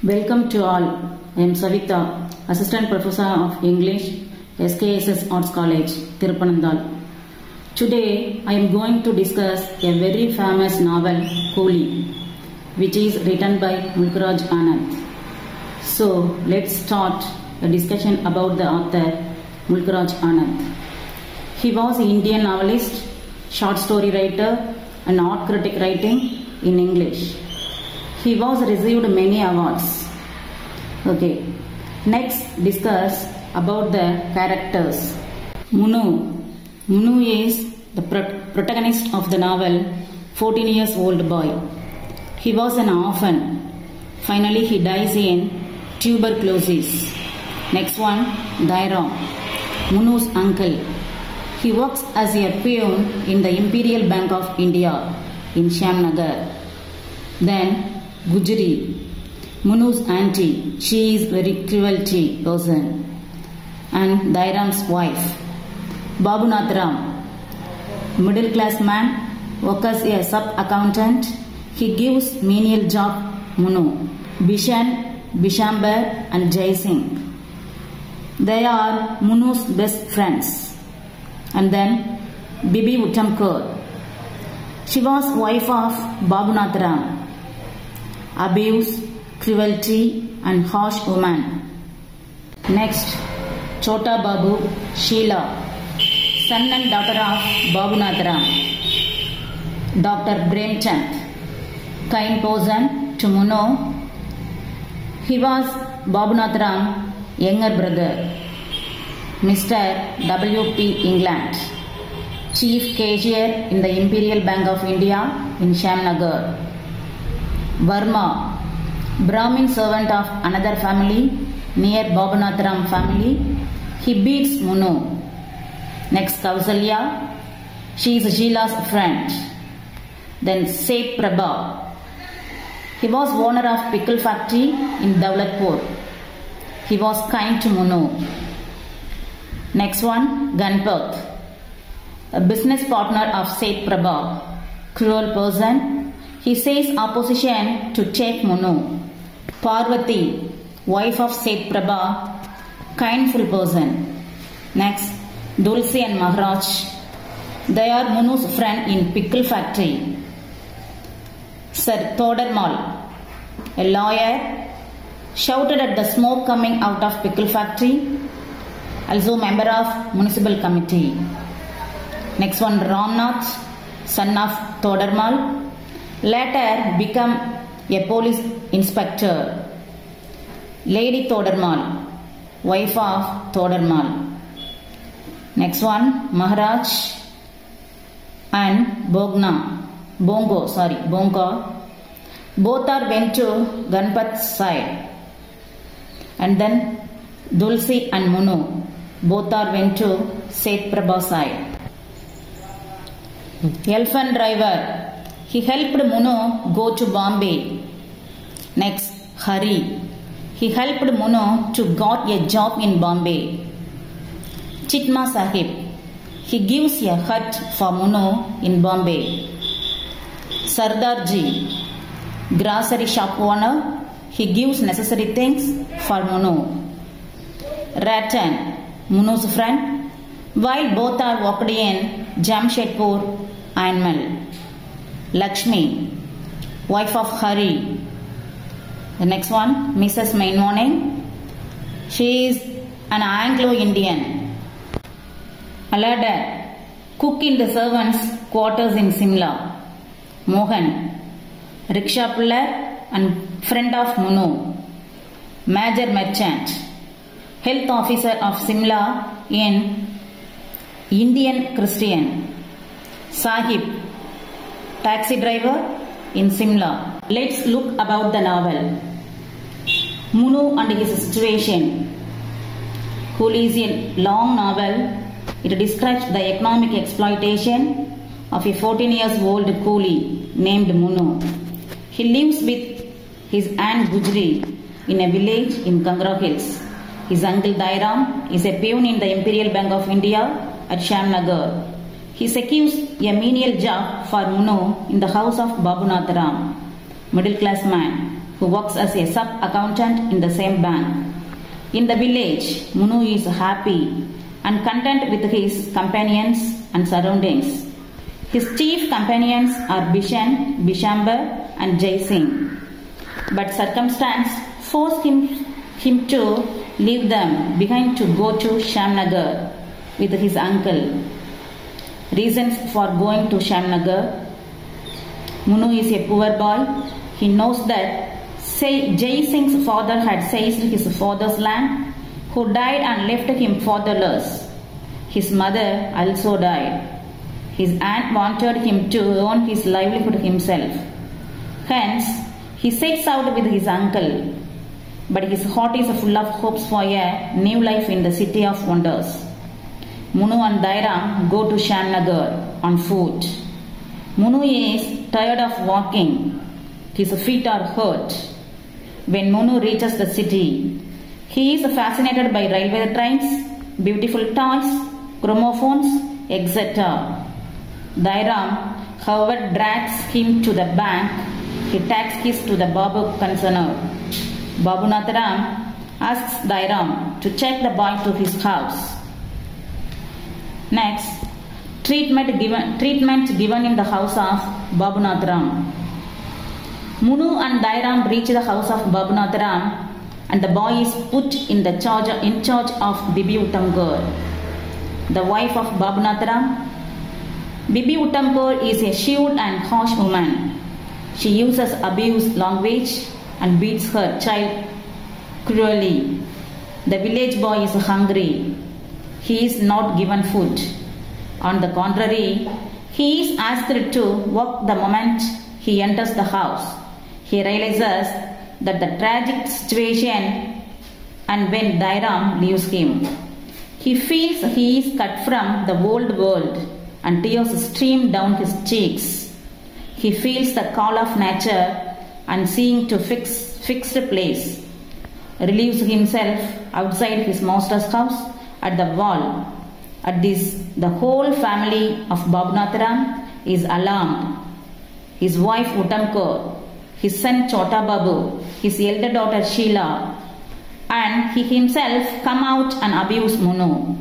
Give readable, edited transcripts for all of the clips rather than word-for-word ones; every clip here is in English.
Welcome to all. I am Savitha, Assistant Professor of English, SKSS Arts College, Tirupannandal. Today I am going to discuss a very famous novel, Coolie, which is written by Mulkraj Anand. So let's start a discussion about the author, Mulkraj Anand. He was an Indian novelist, short story writer, and art critic writing in English. He was received many awards. Okay, next discuss about the characters. Munu is the protagonist of the novel, 14 years old boy. He was an orphan. Finally, he dies in tuberculosis. Next one, Dairam, Munu's uncle. He works as a peon in the Imperial Bank of India in Shamnagar. Then Gujri, Munu's auntie. She is very cruelty person. And Dairam's wife. Babu Natharam, middle class man, works as a sub-accountant. He gives menial job Munu. Bishan, Bishambar and Jai Singh. They are Munu's best friends. And then Bibi Uttamkar. She was wife of Babu Natharam. Abuse, cruelty and harsh woman. Next, Chota Babu, Sheila, son and daughter of Babu Natharam. Dr. Bremchand, kind person to Munu. He was Babu Natharam's younger brother. Mr. W.P. England, chief cashier in the Imperial Bank of India in Shamnagar. Verma, Brahmin servant of another family near Babu Natharam family. He beats Munu. Next, Kausalya, she is Sheila's friend. Then Seth Prabha. He was owner of pickle factory in Dawlatpur. He was kind to Munu. Next one, Ganpat, a business partner of Seth Prabha, cruel person. He says opposition to take Munu. Parvati, wife of Seth Prabha, kindful person. Next, Dulci and Maharaj. They are Munu's friend in pickle factory. Sir Todarmal, a lawyer, shouted at the smoke coming out of pickle factory. Also member of municipal committee. Next one, Ramnath, son of Todarmal. Later become a police inspector. Lady Todarmal, wife of Todarmal. Next one, Maharaj and Bonga. Both are went to Ganpat's side. And then Dulci and Munu, both are went to Seth Prabha's side. Elephant driver, he helped Munu go to Bombay. Next, Hari, he helped Munu to got a job in Bombay. Chitma Sahib, he gives a hut for Munu in Bombay. Sardarji, grocery shop owner, he gives necessary things for Munu. Ratan, Munu's friend, while both are walked in Jamshedpur animal. Lakshmi, wife of Hari. The next one, Mrs. Mainwaring. She is an Anglo-Indian. Alada, cook in the servants' quarters in Simla. Mohan, rickshaw puller and friend of Munu. Major merchant, health officer of Simla in Indian Christian. Sahib, taxi driver in Simla. Let's look about the novel. Munu and his situation. Coolie is a long novel. It describes the economic exploitation of a 14 years old coolie named Munu. He lives with his aunt Gujri in a village in Kangra Hills. His uncle Dairam is a peon in the Imperial Bank of India at Shamnagar. He secures a menial job for Munu in the house of Babu Natharam, middle class man, who works as a sub-accountant in the same bank. In the village, Munu is happy and content with his companions and surroundings. His chief companions are Bishan, Bishambar and Jai Singh. But circumstance forced him to leave them behind to go to Shamnagar with his uncle. Reasons for going to Shamnagar: Munu is a poor boy. He knows that Jai Singh's father had seized his father's land, who died and left him fatherless. His mother also died. His aunt wanted him to earn his livelihood himself. Hence, he sets out with his uncle. But his heart is full of hopes for a new life in the city of wonders. Munu and Dairam go to Shamnagar on foot. Munu is tired of walking. His feet are hurt. When Munu reaches the city, he is fascinated by railway trains, beautiful toys, gramophones, etc. Dairam, however, drags him to the bank. He takes keys to the Babu concerned. Babu Natharam asks Dairam to take the boy to his house. Next, treatment given in the house of Babu Natharam. Munu and Dairam reach the house of Babu Natharam, and the boy is put in charge of Bibi Uttamkar, the wife of Babu Natharam. Bibi Uttamkar is a shrewd and harsh woman. She uses abuse language and beats her child cruelly. The village boy is hungry. He is not given food. On the contrary, he is asked to work the moment he enters the house. He realizes that the tragic situation, and when Dairam leaves him, he feels he is cut from the old world and tears stream down his cheeks. He feels the call of nature and seeing to fixed place, relieves himself outside his master's house at the wall. At this, the whole family of Babu Natharam is alarmed. His wife Uttamkar, his son Chota Babu, his elder daughter Sheila, and he himself come out and abuse Munu.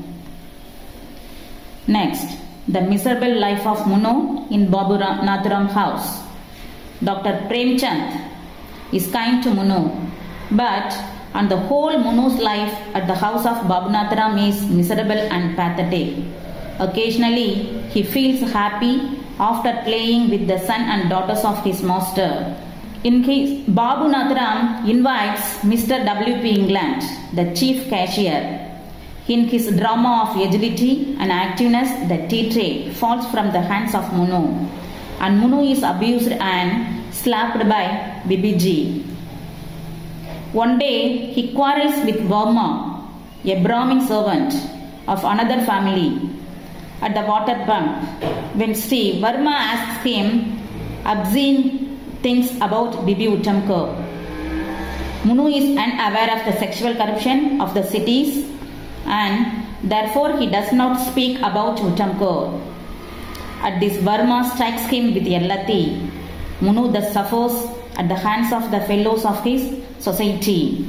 Next, the miserable life of Munu in Babu Natharam house. Dr. Premchand is kind to Munu, but on the whole Munu's life at the house of Babu Natharam is miserable and pathetic. Occasionally, he feels happy after playing with the son and daughters of his master. In case, Babu Natharam invites Mr. W.P. England, the chief cashier. In his drama of agility and activeness, the tea tray falls from the hands of Munu, and Munu is abused and slapped by Bibiji. One day, he quarrels with Varma, a Brahmin servant of another family, at the water pump. When Sri Varma asks him obscene things about Bibi Uttamkar, Munu is unaware of the sexual corruption of the cities, and therefore he does not speak about Uttamkar. At this, Varma strikes him with a lati. Munu thus suffers at the hands of the fellows of his society.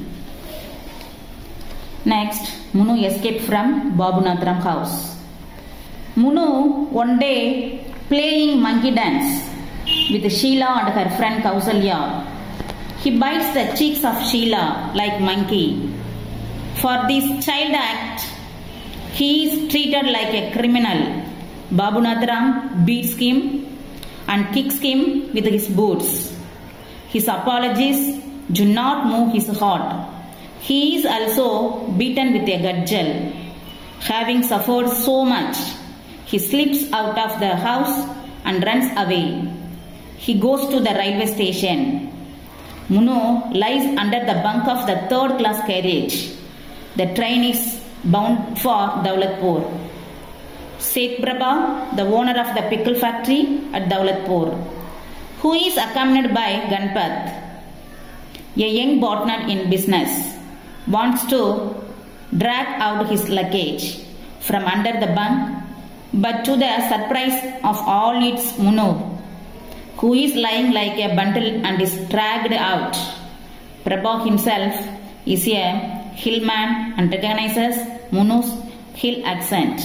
Next, Munu escaped from Babu Natharam house. Munu one day playing monkey dance with Sheila and her friend Kausalya. He bites the cheeks of Sheila like monkey. For this child act, he is treated like a criminal. Babu Natharam beats him and kicks him with his boots. His apologies do not move his heart. He is also beaten with a gudgel. Having suffered so much, he slips out of the house and runs away. He goes to the railway station. Munu lies under the bunk of the third-class carriage. The train is bound for Daulatpur. Seth Prabha, the owner of the pickle factory at Daulatpur, who is accompanied by Ganpat, a young partner in business, wants to drag out his luggage from under the bunk, but to the surprise of all, it's Munu, who is lying like a bundle and is dragged out. Prabha himself is a hillman and recognizes Munu's hill accent.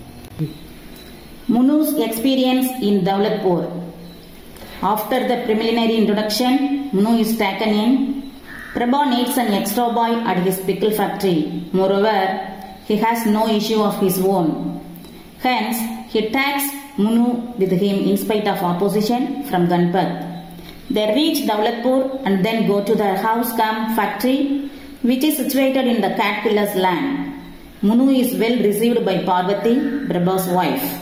Munu's experience in Dawlatpur. After the preliminary introduction, Munu is taken in. Prabha needs an extra boy at his pickle factory. Moreover, he has no issue of his own. Hence, he takes Munu with him in spite of opposition from Ganpat. They reach Dawlatpur and then go to the house cum factory, which is situated in the cat killer's land. Munu is well received by Parvati, Prabha's wife.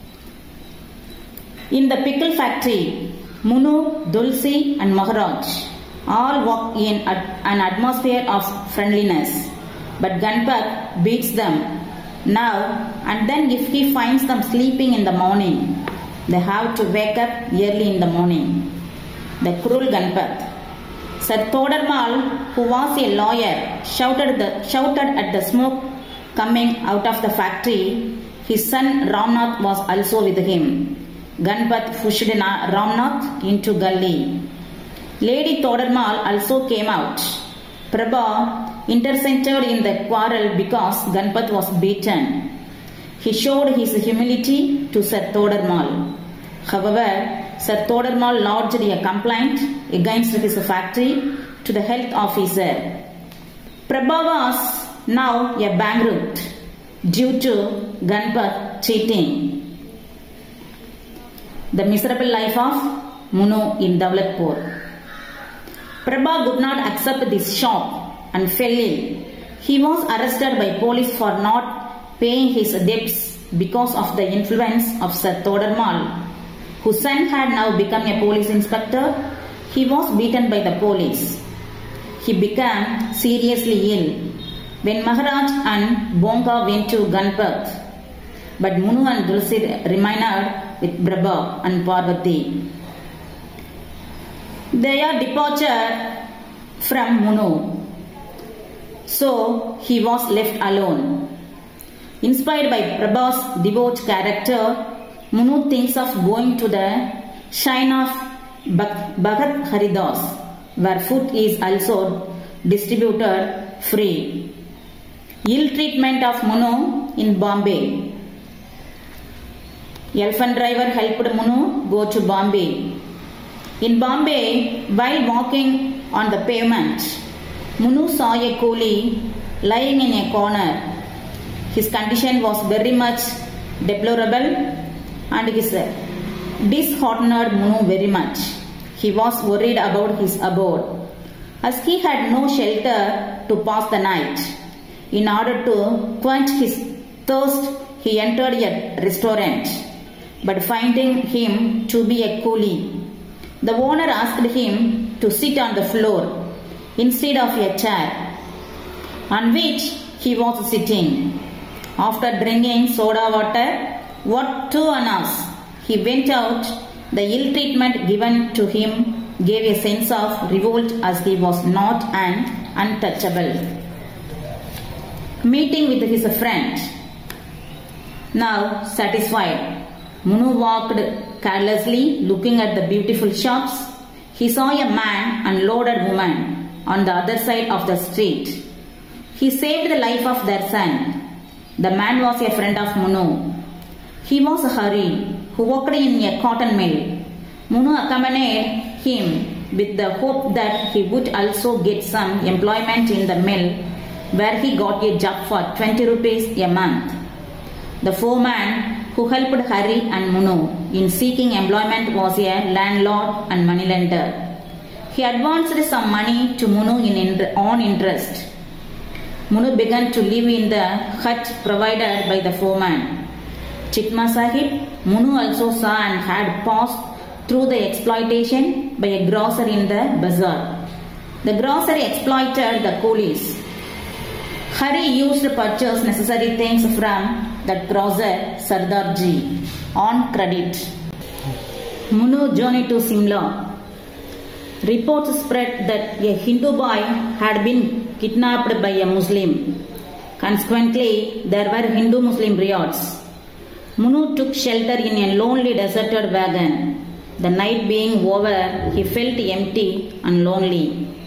In the pickle factory, Munu, Dulci and Maharaj all walk in an atmosphere of friendliness. But Ganpat beats them. Now and then if he finds them sleeping in the morning, they have to wake up early in the morning. The cruel Ganpat. Sir Todarmal, who was a lawyer, shouted at the smoke coming out of the factory. His son Ramnath was also with him. Ganpat pushed Ramnath into gully. Lady Todarmal also came out. Prabha intercentered in the quarrel because Ganpat was beaten. He showed his humility to Sir Todarmal. However, Sir Todarmal lodged a complaint against his factory to the health officer. Prabha was now a bankrupt due to Ganpat cheating. The miserable life of Munu in Dawlatpur. Prabha could not accept this shock and fell ill. He was arrested by police for not paying his debts because of the influence of Sir Todarmal, whose son had now become a police inspector. He was beaten by the police. He became seriously ill when Maharaj and Bonga went to Ganpat. But Munu and Dulci remained with Prabha and Parvati. Their departure from Munu. So he was left alone. Inspired by Prabha's devout character, Munu thinks of going to the shrine of Bhagat Haridas, where food is also distributed free. Ill treatment of Munu in Bombay. Elephant driver helped Munu go to Bombay. In Bombay, while walking on the pavement, Munu saw a coolie lying in a corner. His condition was very much deplorable and his disheartened Munu very much. He was worried about his abode, as he had no shelter to pass the night. In order to quench his thirst, he entered a restaurant, but finding him to be a coolie, the owner asked him to sit on the floor instead of a chair on which he was sitting. After drinking soda water, what 2 annas, he went out. The ill treatment given to him gave a sense of revolt as he was not an untouchable. Meeting with his friend. Now satisfied, Munu walked carelessly, looking at the beautiful shops. He saw a man and loaded woman on the other side of the street. He saved the life of their son. The man was a friend of Munu. He was Hari, who worked in a cotton mill. Munu accompanied him with the hope that he would also get some employment in the mill, where he got a job for 20 rupees a month. The foreman who helped Hari and Munu in seeking employment was a landlord and moneylender. He advanced some money to Munu on interest. Munu began to live in the hut provided by the foreman. Chitma Sahib, Munu also saw and had passed through the exploitation by a grocer in the bazaar. The grocer exploited the coolies. Hari used to purchase necessary things from that grocer Sardarji on credit. Munu journeyed to Simla. Reports spread that a Hindu boy had been kidnapped by a Muslim. Consequently, there were Hindu-Muslim riots. Munu took shelter in a lonely deserted wagon. The night being over, he felt empty and lonely.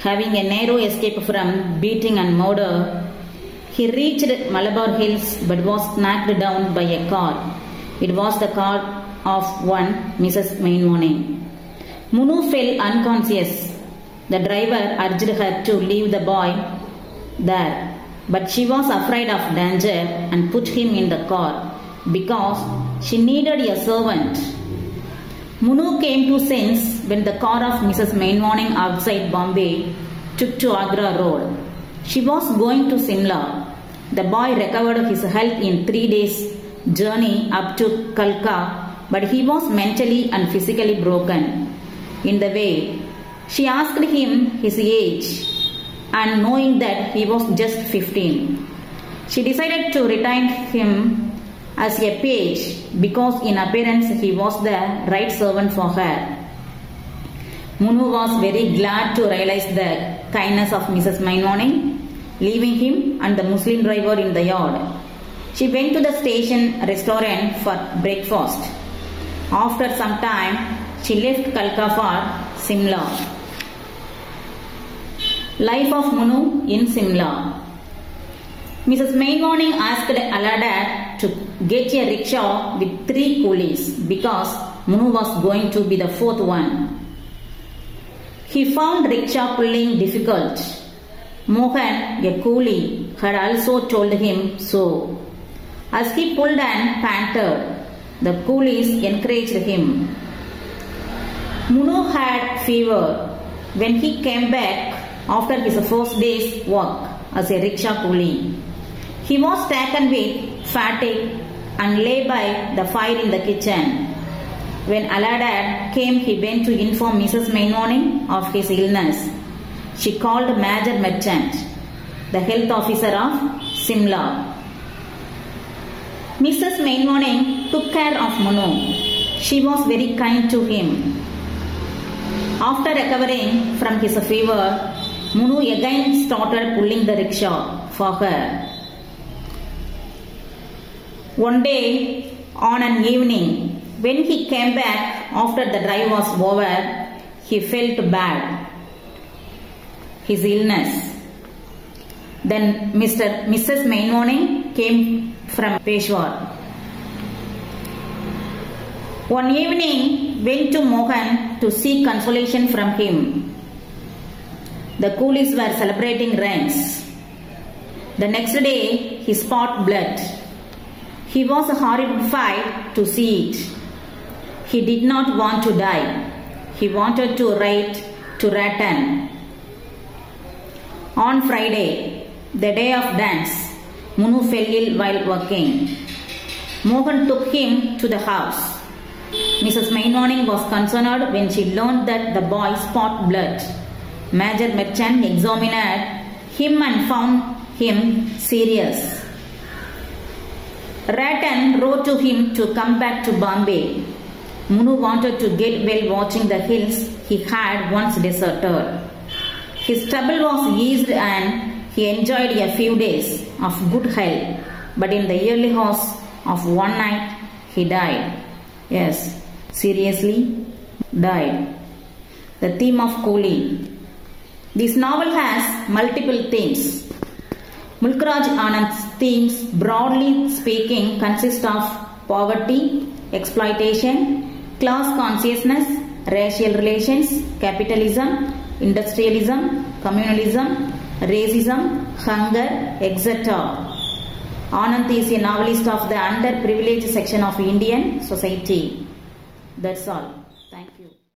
Having a narrow escape from beating and murder, he reached Malabar Hills but was knocked down by a car. It was the car of one Mrs. Mainwaring. Munu fell unconscious. The driver urged her to leave the boy there, but she was afraid of danger and put him in the car because she needed a servant. Munu came to sense when the car of Mrs. Mainwaring outside Bombay took to Agra Road. She was going to Simla. The boy recovered his health in 3 days' journey up to Kalka, but he was mentally and physically broken. In the way, she asked him his age, and knowing that he was just 15, she decided to retain him as a page because in appearance he was the right servant for her. Munu was very glad to realize the kindness of Mrs. Mainwaring, leaving him and the Muslim driver in the yard. She went to the station restaurant for breakfast. After some time, she left Kalka for Simla. Life of Munu in Simla. Mrs. Mainwaring asked Aladad to get a rickshaw with 3 coolies because Munu was going to be the 4th one. He found rickshaw pulling difficult. Mohan, a coolie, had also told him so. As he pulled and panted, the coolies encouraged him. Munu had fever when he came back after his first day's work as a rickshaw coolie. He was taken with fatigue and lay by the fire in the kitchen. When Aladad came, he went to inform Mrs. Mainwaring of his illness. She called Major Merchant, the health officer of Simla. Mrs. Mainwaring took care of Munu. She was very kind to him. After recovering from his fever, Munu again started pulling the rickshaw for her. One day, on an evening, when he came back after the drive was over, he felt bad. His illness. Then Mrs. Mainwaring came from Peshawar. One evening, went to Mohan to seek consolation from him. The coolies were celebrating rains. The next day, he spot blood. He was horrified to see it. He did not want to die. He wanted to write to Rattan. On Friday, the day of dance, Munu fell ill while working. Mohan took him to the house. Mrs. Mainwaring was concerned when she learned that the boy spot blood. Major Merchant examined him and found him serious. Rattan wrote to him to come back to Bombay. Munu wanted to get well watching the hills he had once deserted. His trouble was eased and he enjoyed a few days of good health, but in the early hours of one night he died. Yes, seriously died. The theme of Coolie. This novel has multiple themes. Mulkraj Anand's themes, broadly speaking, consist of poverty, exploitation, class consciousness, racial relations, capitalism, industrialism, communalism, racism, hunger, etc. Anand is a novelist of the underprivileged section of Indian society. That's all. Thank you.